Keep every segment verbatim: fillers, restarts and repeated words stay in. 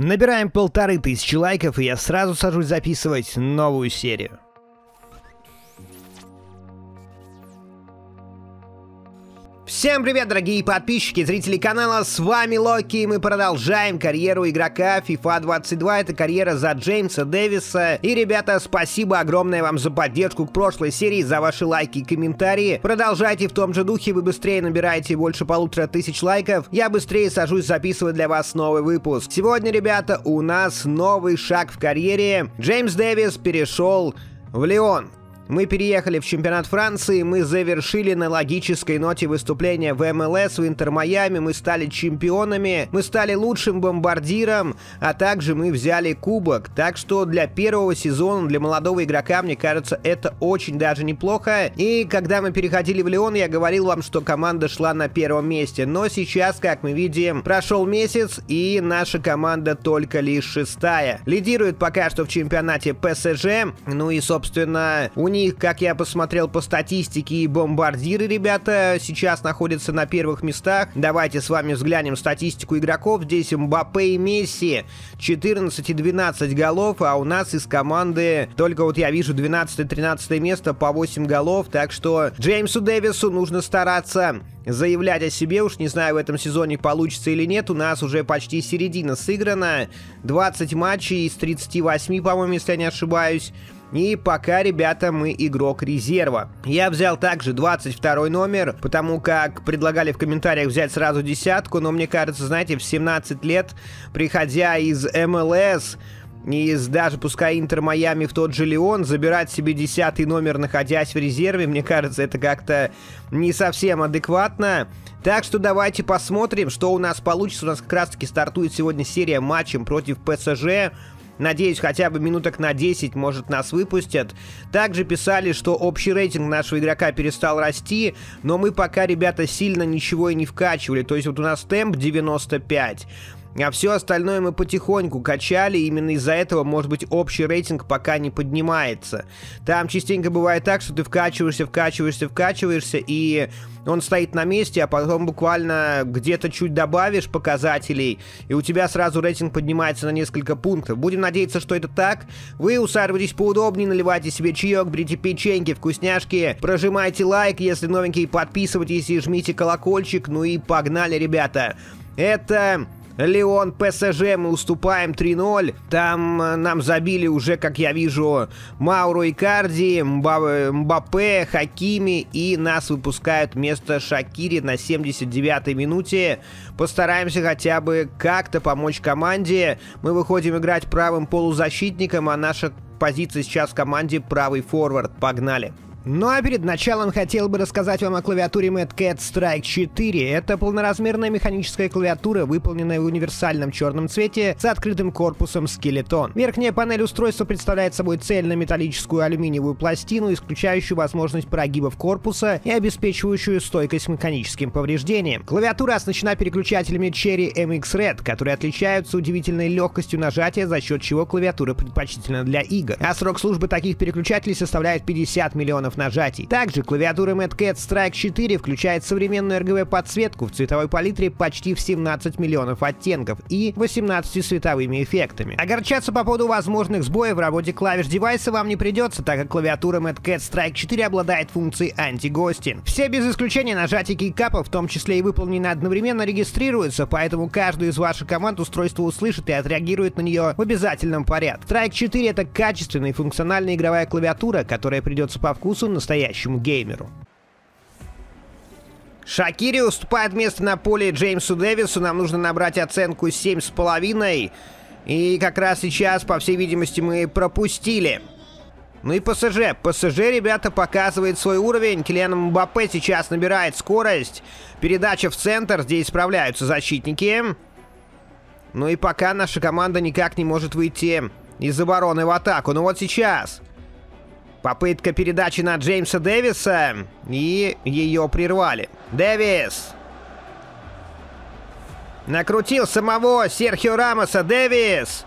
Набираем полторы тысячи лайков, и я сразу сажусь записывать новую серию. Всем привет, дорогие подписчики, зрители канала, с вами Локи, и мы продолжаем карьеру игрока FIFA двадцать два, это карьера за Джеймса Дэвиса. И, ребята, спасибо огромное вам за поддержку к прошлой серии, за ваши лайки и комментарии. Продолжайте в том же духе, вы быстрее набираете больше полутора тысяч лайков, я быстрее сажусь записывать для вас новый выпуск. Сегодня, ребята, у нас новый шаг в карьере. Джеймс Дэвис перешел в Лион. Мы переехали в чемпионат Франции, мы завершили на логической ноте выступления в эм эл эс, в Интер Майами, мы стали чемпионами, мы стали лучшим бомбардиром, а также мы взяли кубок. Так что для первого сезона, для молодого игрока, мне кажется, это очень даже неплохо. И когда мы переходили в Лион, я говорил вам, что команда шла на первом месте. Но сейчас, как мы видим, прошел месяц, и наша команда только лишь шестая. Лидирует пока что в чемпионате пэ эс жэ, ну и, собственно, у них, как я посмотрел по статистике, и бомбардиры, ребята, сейчас находятся на первых местах. Давайте с вами взглянем статистику игроков. Здесь Мбаппе и Месси четырнадцать и двенадцать голов, а у нас из команды только вот я вижу двенадцатое-тринадцатое место по восемь голов. Так что Джеймсу Дэвису нужно стараться заявлять о себе. Уж не знаю, в этом сезоне получится или нет. У нас уже почти середина сыграна. двадцать матчей из тридцати восьми, по-моему, если я не ошибаюсь. И пока, ребята, мы игрок резерва. Я взял также двадцать второй номер, потому как предлагали в комментариях взять сразу десятку, но мне кажется, знаете, в семнадцать лет, приходя из эм эл эс, из даже пускай Интер Майами в тот же Лион, забирать себе десятый номер, находясь в резерве, мне кажется, это как-то не совсем адекватно. Так что давайте посмотрим, что у нас получится. У нас как раз-таки стартует сегодня серия матчем против пэ эс жэ. Надеюсь, хотя бы минуток на десять, может, нас выпустят. Также писали, что общий рейтинг нашего игрока перестал расти, но мы пока, ребята, сильно ничего и не вкачивали. То есть вот у нас темп девяносто пять. А все остальное мы потихоньку качали, именно из-за этого, может быть, общий рейтинг пока не поднимается. Там частенько бывает так, что ты вкачиваешься, вкачиваешься, вкачиваешься, и он стоит на месте, а потом буквально где-то чуть добавишь показателей, и у тебя сразу рейтинг поднимается на несколько пунктов. Будем надеяться, что это так. Вы усаживайтесь поудобнее, наливайте себе чаек, берите печеньки, вкусняшки, прожимайте лайк, если новенький, подписывайтесь и жмите колокольчик. Ну и погнали, ребята. Это Лион пэ эс жэ, мы уступаем три ноль. Там э, нам забили уже, как я вижу, Мауро Икарди, Мба Мбаппе, Хакими, и нас выпускают вместо Шакири на семьдесят девятой минуте. Постараемся хотя бы как-то помочь команде. Мы выходим играть правым полузащитником, а наша позиция сейчас в команде правый форвард. Погнали! Ну а перед началом хотел бы рассказать вам о клавиатуре Mad Cat Strike четыре. Это полноразмерная механическая клавиатура, выполненная в универсальном черном цвете с открытым корпусом скелетон. Верхняя панель устройства представляет собой цельнометаллическую алюминиевую пластину, исключающую возможность прогибов корпуса и обеспечивающую стойкость к механическим повреждениям. Клавиатура оснащена переключателями Cherry эм икс Red, которые отличаются удивительной легкостью нажатия, за счет чего клавиатура предпочтительна для игр. А срок службы таких переключателей составляет пятьдесят миллионов нажатий. Также клавиатура Mad Cat Strike четыре включает современную эр джи би-подсветку в цветовой палитре почти в семнадцать миллионов оттенков и восемнадцатью световыми эффектами. Огорчаться по поводу возможных сбоев в работе клавиш девайса вам не придется, так как клавиатура Mad Cat Strike четыре обладает функцией анти-гостинг. Все без исключения нажатия кейкапа, в том числе и выполненные одновременно, регистрируются, поэтому каждую из ваших команд устройство услышит и отреагирует на нее в обязательном порядке. Strike четыре — это качественная и функциональная игровая клавиатура, которая придется по вкусу настоящему геймеру. Шакири уступает место на поле Джеймсу Дэвису. Нам нужно набрать оценку семь с половиной. И как раз сейчас, по всей видимости, мы пропустили. Ну и пэ эс жэ. пэ эс жэ, ребята, показывает свой уровень. Килиан Мбаппе сейчас набирает скорость. Передача в центр. Здесь справляются защитники. Ну и пока наша команда никак не может выйти из обороны в атаку. Но вот сейчас попытка передачи на Джеймса Дэвиса, и ее прервали. Дэвис накрутил самого Серхио Рамоса. Дэвис!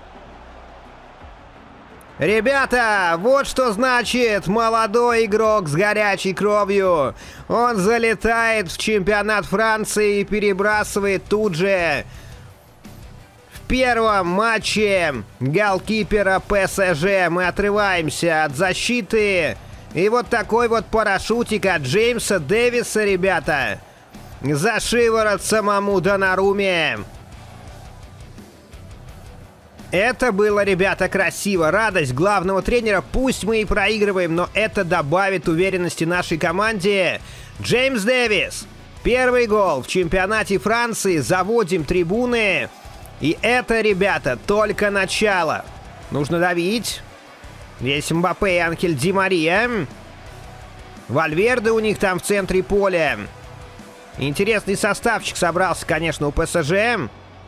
Ребята, вот что значит молодой игрок с горячей кровью. Он залетает в чемпионат Франции и перебрасывает тут же первом матче голкипера ПСЖ. Мы отрываемся от защиты. И вот такой вот парашютик от Джеймса Дэвиса, ребята. За шиворот самому Донаруме. Это было, ребята, красиво. Радость главного тренера. Пусть мы и проигрываем, но это добавит уверенности нашей команде. Джеймс Дэвис. Первый гол в чемпионате Франции. Заводим трибуны. И это, ребята, только начало. Нужно давить. Здесь Мбаппе и Анхель Ди Мария. Вальверде у них там в центре поля. Интересный составчик собрался, конечно, у ПСЖ.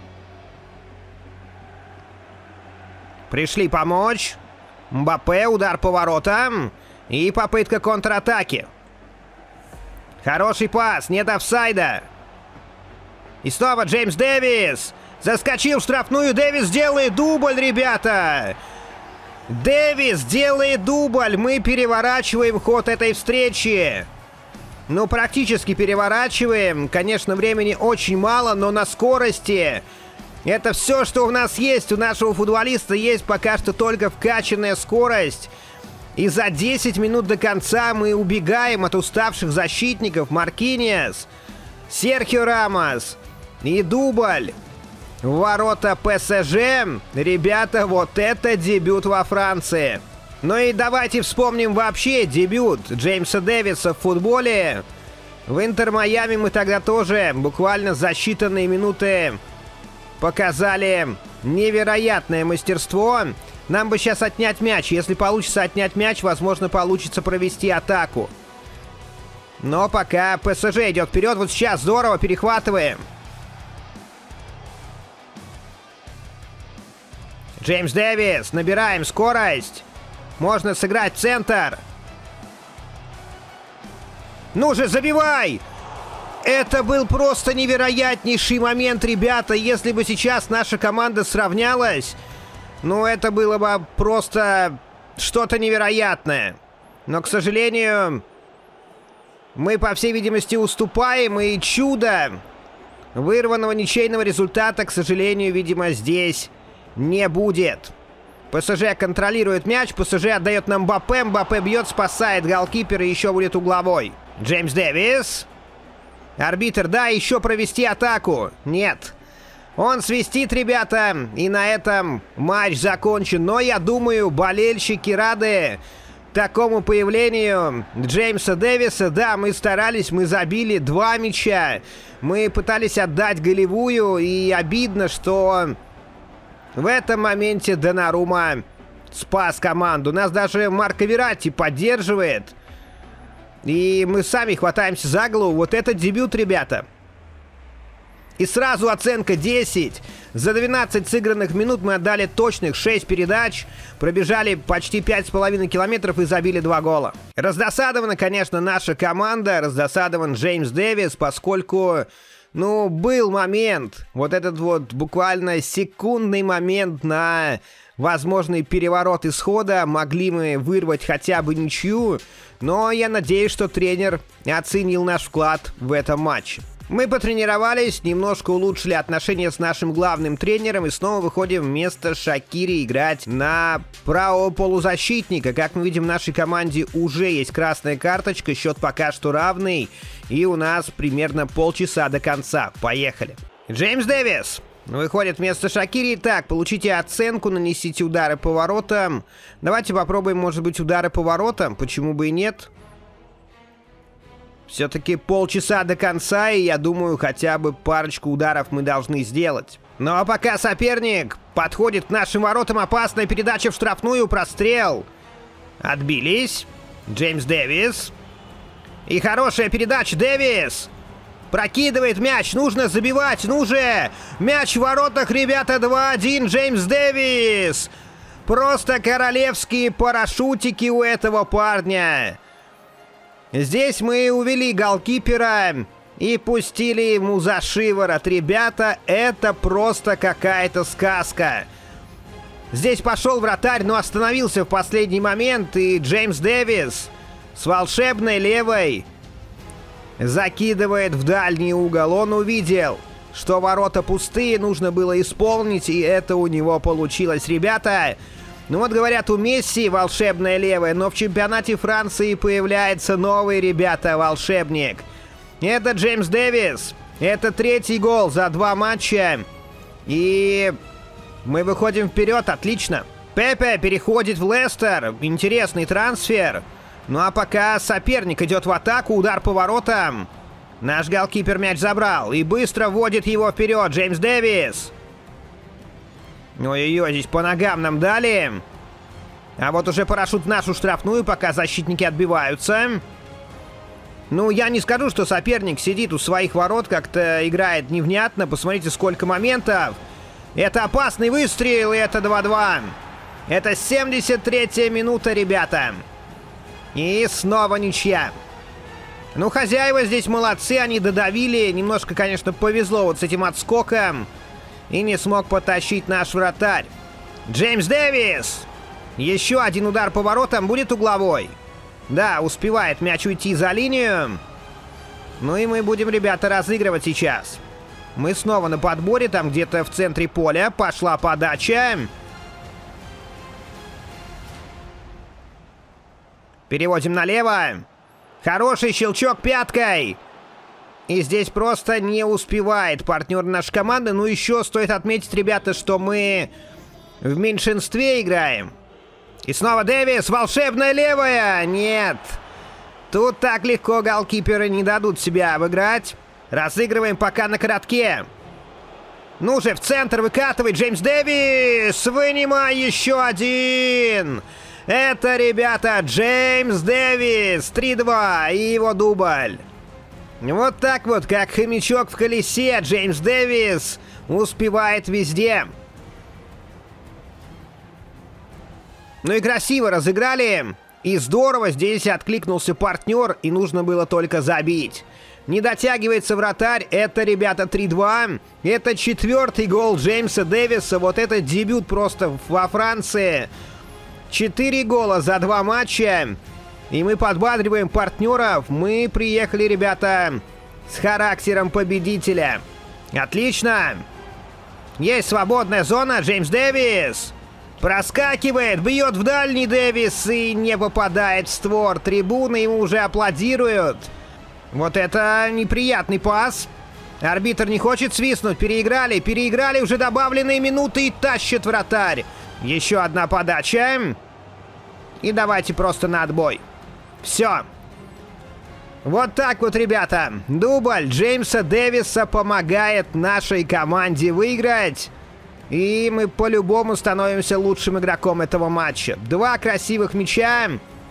Пришли помочь. Мбаппе, удар по воротам. И попытка контратаки. Хороший пас, нет офсайда. И снова Джеймс Дэвис. Заскочил в штрафную, Дэвис делает дубль, ребята. Дэвис делает дубль. Мы переворачиваем ход этой встречи. Ну, практически переворачиваем. Конечно, времени очень мало, но на скорости. Это все, что у нас есть. У нашего футболиста есть пока что только вкачанная скорость. И за десять минут до конца мы убегаем от уставших защитников. Маркиньос, Серхио Рамос и дубль. Ворота ПСЖ. Ребята, вот это дебют во Франции. Ну и давайте вспомним вообще дебют Джеймса Дэвиса в футболе. В Интер Майами мы тогда тоже буквально за считанные минуты показали невероятное мастерство. Нам бы сейчас отнять мяч. Если получится отнять мяч, возможно, получится провести атаку. Но пока ПСЖ идет вперед. Вот сейчас здорово перехватываем. Джеймс Дэвис. Набираем скорость. Можно сыграть в центр. Ну же, забивай! Это был просто невероятнейший момент, ребята. Если бы сейчас наша команда сравнялась, ну, это было бы просто что-то невероятное. Но, к сожалению, мы, по всей видимости, уступаем. И чудо вырванного ничейного результата, к сожалению, видимо, здесь не будет. ПСЖ контролирует мяч. ПСЖ отдает нам Мбаппе. Мбаппе бьет, спасает голкипера и еще будет угловой. Джеймс Дэвис. Арбитр, да, еще провести атаку. Нет. Он свистит, ребята. И на этом матч закончен. Но я думаю, болельщики рады такому появлению Джеймса Дэвиса. Да, мы старались, мы забили два мяча. Мы пытались отдать голевую. И обидно, что в этом моменте Донарума спас команду. Нас даже Марко Верратти поддерживает. И мы сами хватаемся за голову. Вот это дебют, ребята. И сразу оценка десять. За двенадцать сыгранных минут мы отдали точных шесть передач. Пробежали почти пять с половиной километров и забили два гола. Раздосадована, конечно, наша команда. Раздосадован Джеймс Дэвис, поскольку, ну, был момент. Вот этот вот буквально секундный момент на возможный переворот исхода. Могли мы вырвать хотя бы ничью. Но я надеюсь, что тренер оценил наш вклад в этом матче. Мы потренировались, немножко улучшили отношения с нашим главным тренером и снова выходим вместо Шакири играть на правого полузащитника. Как мы видим, в нашей команде уже есть красная карточка, счет пока что равный. И у нас примерно полчаса до конца. Поехали. Джеймс Дэвис выходит вместо Шакири. Так, получите оценку, нанесите удары по воротам. Давайте попробуем, может быть, удары по воротам. Почему бы и нет? Все-таки полчаса до конца, и я думаю, хотя бы парочку ударов мы должны сделать. Ну а пока соперник подходит к нашим воротам, опасная передача в штрафную, прострел. Отбились. Джеймс Дэвис. И хорошая передача, Дэвис. Прокидывает мяч, нужно забивать, ну же! Мяч в воротах, ребята, два один, Джеймс Дэвис! Просто королевские парашютики у этого парня. Здесь мы увели голкипера и пустили ему за шиворот. Ребята, это просто какая-то сказка. Здесь пошел вратарь, но остановился в последний момент, и Джеймс Дэвис с волшебной левой закидывает в дальний угол. Он увидел, что ворота пустые, нужно было исполнить, и это у него получилось, ребята. Ну вот говорят, у Месси волшебная левая, но в чемпионате Франции появляется новый, ребята, волшебник. Это Джеймс Дэвис. Это третий гол за два матча. И мы выходим вперед, отлично. Пепе переходит в Лестер. Интересный трансфер. Ну а пока соперник идет в атаку, удар по воротам. Наш голкипер мяч забрал и быстро вводит его вперед. Джеймс Дэвис. Ой-ой-ой, здесь по ногам нам дали. А вот уже парашют в нашу штрафную, пока защитники отбиваются. Ну, я не скажу, что соперник сидит у своих ворот, как-то играет невнятно. Посмотрите, сколько моментов. Это опасный выстрел, и это два-два. Это семьдесят третья минута, ребята. И снова ничья. Ну, хозяева здесь молодцы, они додавили. Немножко, конечно, повезло вот с этим отскоком. И не смог потащить наш вратарь. Джеймс Дэвис! Еще один удар по воротам, будет угловой. Да, успевает мяч уйти за линию. Ну и мы будем, ребята, разыгрывать сейчас. Мы снова на подборе, там где-то в центре поля. Пошла подача. Переводим налево. Хороший щелчок пяткой. И здесь просто не успевает партнер нашей команды. Ну еще стоит отметить, ребята, что мы в меньшинстве играем. И снова Дэвис. Волшебная левая. Нет. Тут так легко голкиперы не дадут себя обыграть. Разыгрываем пока на коротке. Ну же, в центр выкатывает Джеймс Дэвис. Вынимай еще один. Это, ребята, Джеймс Дэвис. три-два. И его дубль. Вот так вот, как хомячок в колесе, Джеймс Дэвис успевает везде. Ну и красиво разыграли. И здорово, здесь откликнулся партнер, и нужно было только забить. Не дотягивается вратарь. Это, ребята, три-два. Это четвертый гол Джеймса Дэвиса. Вот это дебют просто во Франции. Четыре гола за два матча. И мы подбадриваем партнеров. Мы приехали, ребята, с характером победителя. Отлично. Есть свободная зона. Джеймс Дэвис проскакивает, бьет в дальний Дэвис и не попадает в створ. Трибуны ему уже аплодируют. Вот это неприятный пас. Арбитр не хочет свистнуть. Переиграли, переиграли уже добавленные минуты и тащит вратарь. Еще одна подача. И давайте просто на отбой. Все. Вот так вот, ребята. Дубль Джеймса Дэвиса помогает нашей команде выиграть. И мы по-любому становимся лучшим игроком этого матча. Два красивых мяча.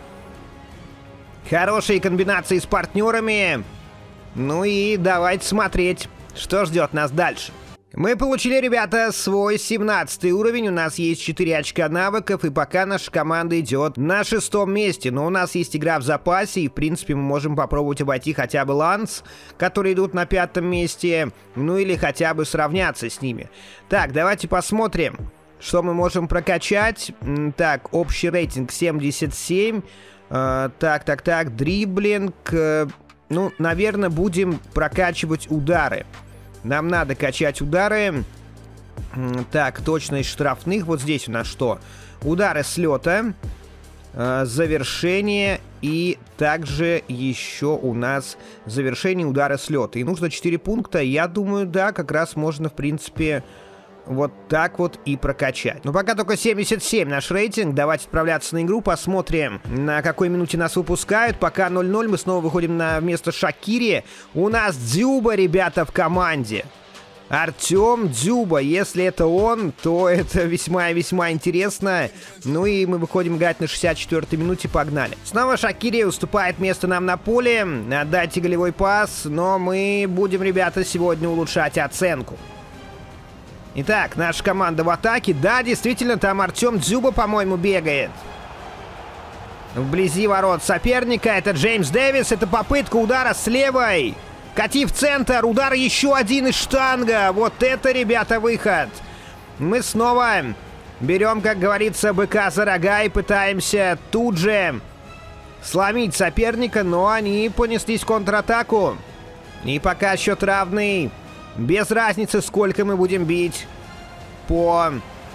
Хорошие комбинации с партнерами. Ну и давайте смотреть, что ждет нас дальше. Мы получили, ребята, свой семнадцатый уровень. У нас есть четыре очка навыков, и пока наша команда идет на шестом месте. Но у нас есть игра в запасе, и, в принципе, мы можем попробовать обойти хотя бы Ланс, которые идут на пятом месте. Ну или хотя бы сравняться с ними. Так, давайте посмотрим, что мы можем прокачать. Так, общий рейтинг семьдесят семь. Э, так, так, так, дриблинг. Э, ну, наверное, будем прокачивать удары. Нам надо качать удары. Так, точность штрафных. Вот здесь у нас что? Удары с лета. Э, завершение. И также еще у нас завершение удара с лета. И нужно четыре пункта. Я думаю, да, как раз можно, в принципе, вот так вот и прокачать. Но пока только семьдесят семь наш рейтинг. Давайте отправляться на игру. Посмотрим, на какой минуте нас выпускают. Пока ноль ноль. Мы снова выходим на место Шакири. У нас Дзюба, ребята, в команде. Артем Дзюба. Если это он, то это весьма и весьма интересно. Ну и мы выходим играть на шестьдесят четвёртой минуте. Погнали. Снова Шакири уступает место нам на поле. Отдайте голевой пас. Но мы будем, ребята, сегодня улучшать оценку. Итак, наша команда в атаке. Да, действительно, там Артем Дзюба, по-моему, бегает. Вблизи ворот соперника. Это Джеймс Дэвис. Это попытка удара с левой. Кати в центр. Удар еще один из штанга. Вот это, ребята, выход. Мы снова берем, как говорится, быка за рога и пытаемся тут же сломить соперника. Но они понеслись в контратаку. И пока счет равный. Без разницы, сколько мы будем бить по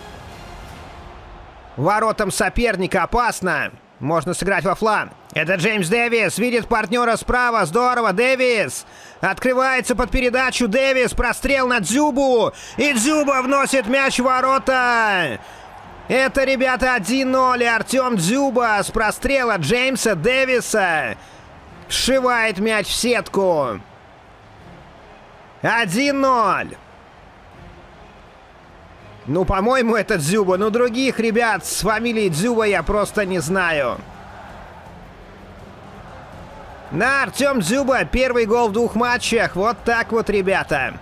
воротам соперника. Опасно. Можно сыграть во фланг. Это Джеймс Дэвис. Видит партнера справа. Здорово. Дэвис. Открывается под передачу. Дэвис. Прострел на Дзюбу. И Дзюба вносит мяч в ворота. Это, ребята, один ноль. И Артем Дзюба с прострела Джеймса Дэвиса вшивает мяч в сетку. один ноль. Ну, по-моему, это Дзюба. Но других ребят с фамилией Дзюба я просто не знаю. На, Артем Дзюба. Первый гол в двух матчах. Вот так вот, ребята.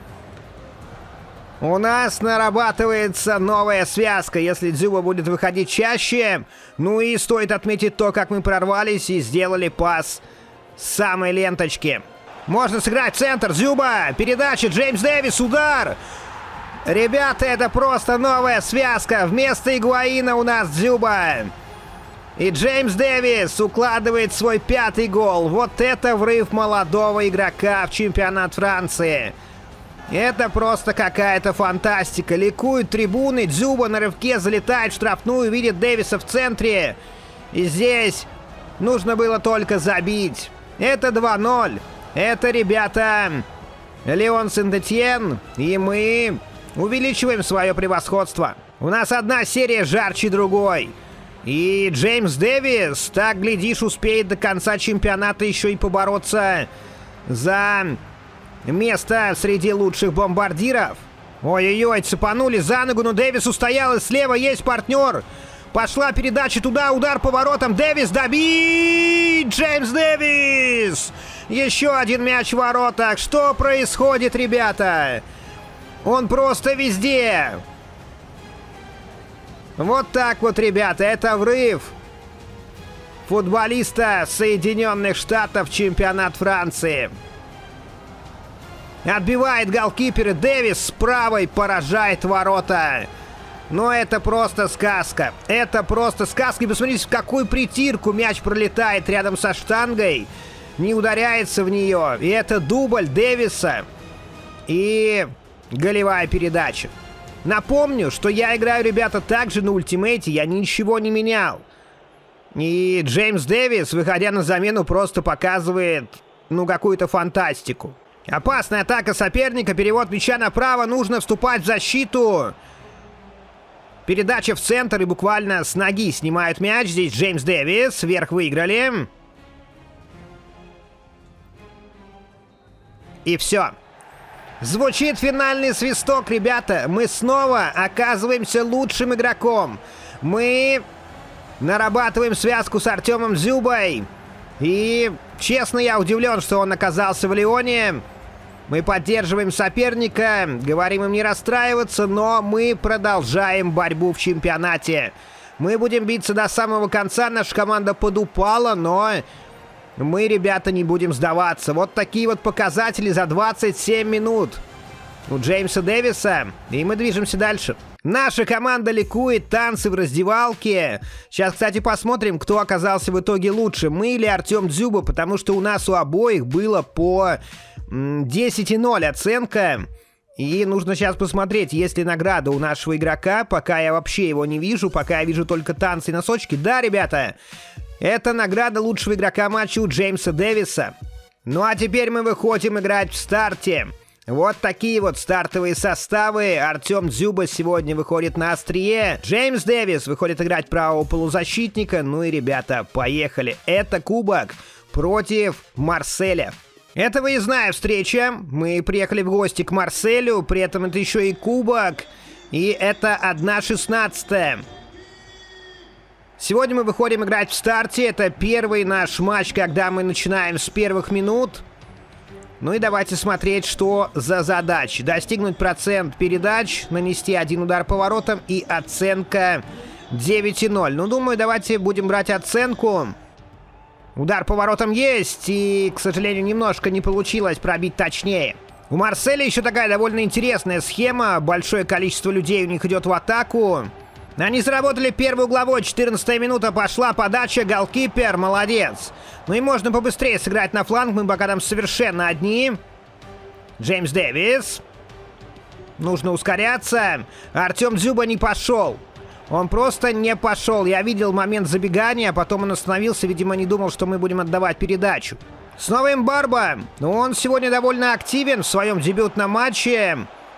У нас нарабатывается новая связка. Если Дзюба будет выходить чаще. Ну и стоит отметить то, как мы прорвались и сделали пас с самой ленточки. Можно сыграть в центр. Дзюба. Передача. Джеймс Дэвис. Удар. Ребята, это просто новая связка. Вместо Игуаина у нас Дзюба. И Джеймс Дэвис укладывает свой пятый гол. Вот это врыв молодого игрока в чемпионат Франции. Это просто какая-то фантастика. Ликуют трибуны. Дзюба на рывке залетает в штрафную. Видит Дэвиса в центре. И здесь нужно было только забить. Это два ноль. Это, ребята, Леон Сент-Этьен. И мы увеличиваем свое превосходство. У нас одна серия жарче другой. И Джеймс Дэвис, так, глядишь, успеет до конца чемпионата еще и побороться за место среди лучших бомбардиров. Ой-ой-ой, цепанули за ногу, но Дэвис устоял, и слева есть партнер. Пошла передача туда, удар по воротам. Дэвис добит! Джеймс Дэвис! Еще один мяч в воротах. Что происходит, ребята? Он просто везде. Вот так вот, ребята, это врыв футболиста Соединенных Штатов в чемпионат Франции. Отбивает голкипер, и Дэвис с правой поражает ворота. Но это просто сказка. Это просто сказка. И посмотрите, в какую притирку мяч пролетает рядом со штангой. Не ударяется в нее. И это дубль Дэвиса. И голевая передача. Напомню, что я играю, ребята, также на ультимейте. Я ничего не менял. И Джеймс Дэвис, выходя на замену, просто показывает, ну, какую-то фантастику. Опасная атака соперника. Перевод мяча направо. Нужно вступать в защиту. Передача в центр. И буквально с ноги снимают мяч. Здесь Джеймс Дэвис. Вверх выиграли. И все. Звучит финальный свисток, ребята. Мы снова оказываемся лучшим игроком. Мы нарабатываем связку с Артемом Дзюбой. И, честно, я удивлен, что он оказался в Лионе. Мы поддерживаем соперника, говорим им не расстраиваться, но мы продолжаем борьбу в чемпионате. Мы будем биться до самого конца, наша команда подупала, но мы, ребята, не будем сдаваться. Вот такие вот показатели за двадцать семь минут у Джеймса Дэвиса, и мы движемся дальше. Наша команда ликует, танцы в раздевалке. Сейчас, кстати, посмотрим, кто оказался в итоге лучше, мы или Артем Дзюба, потому что у нас у обоих было по десять ноль оценка. И нужно сейчас посмотреть, есть ли награда у нашего игрока. Пока я вообще его не вижу, пока я вижу только танцы и носочки. Да, ребята, это награда лучшего игрока матча у Джеймса Дэвиса. Ну а теперь мы выходим играть в старте. Вот такие вот стартовые составы. Артем Дзюба сегодня выходит на острие. Джеймс Дэвис выходит играть правого полузащитника. Ну и, ребята, поехали. Это кубок против Марселя. Это выездная встреча. Мы приехали в гости к Марселю. При этом это еще и кубок. И это одна шестнадцатая. Сегодня мы выходим играть в старте. Это первый наш матч, когда мы начинаем с первых минут. Ну и давайте смотреть, что за задачи. Достигнуть процент передач, нанести один удар по воротам и оценка девять ноль. Ну, думаю, давайте будем брать оценку. Удар по воротам есть, и, к сожалению, немножко не получилось пробить точнее. У Марселя еще такая довольно интересная схема. Большое количество людей у них идет в атаку. Они заработали первый угловой, четырнадцатая минута, пошла подача, голкипер, молодец. Ну и можно побыстрее сыграть на фланг, мы пока там совершенно одни. Джеймс Дэвис. Нужно ускоряться. Артем Дзюба не пошел. Он просто не пошел. Я видел момент забегания, а потом он остановился. Видимо, не думал, что мы будем отдавать передачу. Снова Мбарба. Он сегодня довольно активен в своем дебютном матче.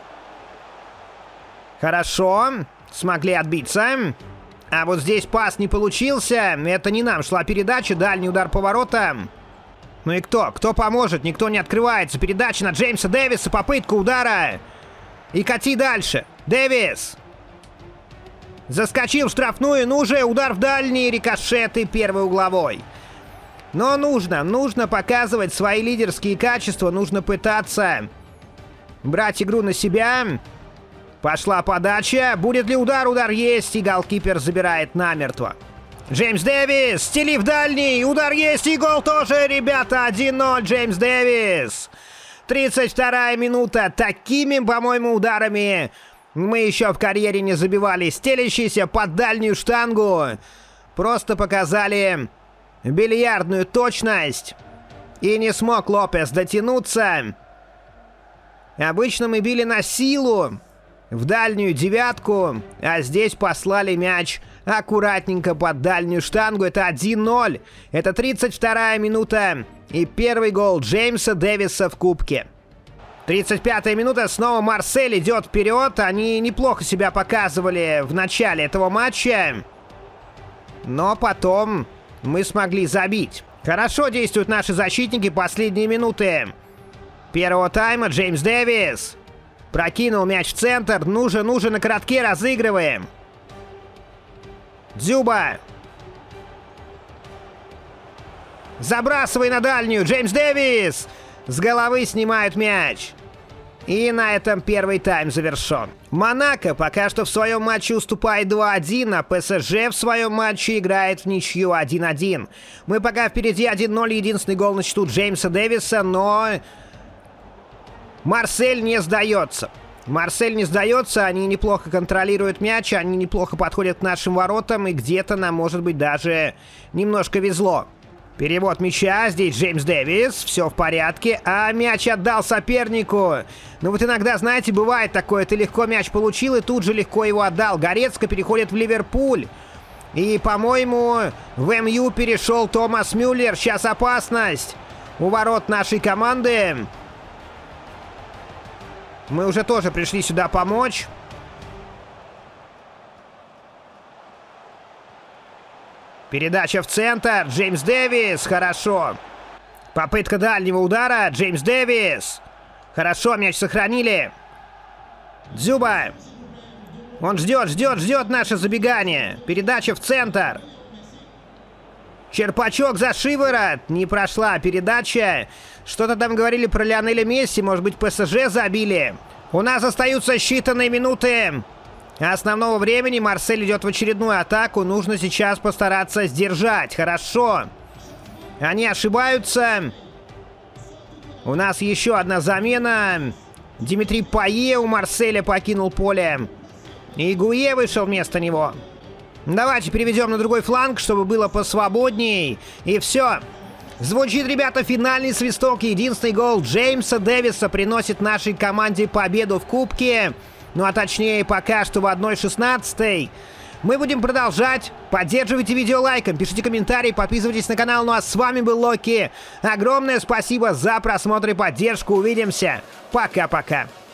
Хорошо. Смогли отбиться. А вот здесь пас не получился. Это не нам шла передача. Дальний удар по воротам. Ну и кто? Кто поможет? Никто не открывается. Передача на Джеймса Дэвиса. Попытка удара. И кати дальше. Дэвис. Заскочил в штрафную. Ну уже удар в дальний. Рикошет и первый угловой. Но нужно. Нужно показывать свои лидерские качества. Нужно пытаться брать игру на себя. Пошла подача. Будет ли удар? Удар есть. И голкипер забирает намертво. Джеймс Дэвис. Стили в дальний. Удар есть. И гол тоже, ребята. один ноль. Джеймс Дэвис. тридцать вторая минута. Такими, по-моему, ударами мы еще в карьере не забивали. Стелящийся под дальнюю штангу. Просто показали бильярдную точность. И не смог Лопес дотянуться. Обычно мы били на силу. В дальнюю девятку. А здесь послали мяч аккуратненько под дальнюю штангу. Это один ноль. Это тридцать вторая минута. И первый гол Джеймса Дэвиса в кубке. тридцать пятая минута. Снова Марсель идет вперед. Они неплохо себя показывали в начале этого матча. Но потом мы смогли забить. Хорошо действуют наши защитники. Последние минуты первого тайма. Джеймс Дэвис прокинул мяч в центр. Нужен, нужен на коротке. Разыгрываем. Дзюба. Забрасывай на дальнюю. Джеймс Дэвис с головы снимает мяч. И на этом первый тайм завершен. Монако пока что в своем матче уступает два один, а ПСЖ в своем матче играет в ничью один один. Мы пока впереди один ноль. Единственный гол на счету Джеймса Дэвиса, но Марсель не сдается. Марсель не сдается, они неплохо контролируют мяч, они неплохо подходят к нашим воротам, и где-то нам, может быть, даже немножко везло. Перевод мяча, здесь Джеймс Дэвис, все в порядке, а мяч отдал сопернику. Ну вот иногда, знаете, бывает такое, ты легко мяч получил и тут же легко его отдал. Горецко переходит в Ливерпуль. И, по-моему, в эм ю перешел Томас Мюллер. Сейчас опасность у ворот нашей команды. Мы уже тоже пришли сюда помочь. Передача в центр. Джеймс Дэвис. Хорошо. Попытка дальнего удара. Джеймс Дэвис. Хорошо, мяч сохранили. Дзюба. Он ждет, ждет, ждет наше забегание. Передача в центр. Черпачок за шиворот. Не прошла передача. Что-то там говорили про Лионеля Месси. Может быть, ПСЖ забили. У нас остаются считанные минуты основного времени. Марсель идет в очередную атаку. Нужно сейчас постараться сдержать. Хорошо. Они ошибаются. У нас еще одна замена. Димитри Пайе у Марселя покинул поле. И Гуе вышел вместо него. Давайте переведем на другой фланг, чтобы было посвободней. И все. Звучит, ребята, финальный свисток. Единственный гол Джеймса Дэвиса приносит нашей команде победу в кубке. Ну а точнее пока что в одна шестнадцать. Мы будем продолжать. Поддерживайте видео лайком, пишите комментарии, подписывайтесь на канал. Ну а с вами был Локи. Огромное спасибо за просмотр и поддержку. Увидимся. Пока-пока.